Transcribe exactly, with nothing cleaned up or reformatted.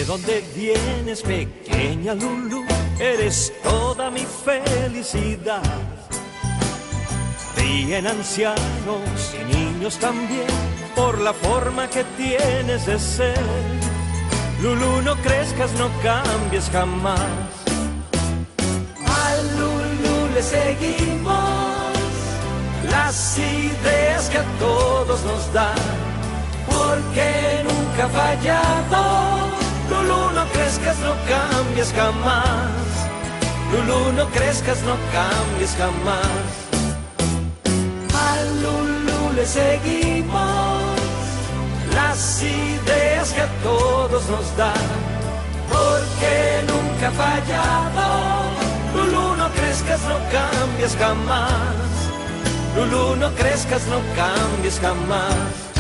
dónde vienes, pequeña Lulú? Eres toda mi felicidad. Ríen ancianos y niños también por la forma que tienes de ser. Lulú, no crezcas, no cambies jamás. A Lulú le seguimos las ideas que a todos nos da, porque nunca ha fallado. Lulú, no crezcas, no cambies jamás. Lulú, no crezcas, no cambies jamás. A Lulú le seguimos las ideas que a todos nos da, porque nunca ha fallado. Lulú, no crezcas, no cambies jamás. Lulú, no crezcas, no cambies jamás.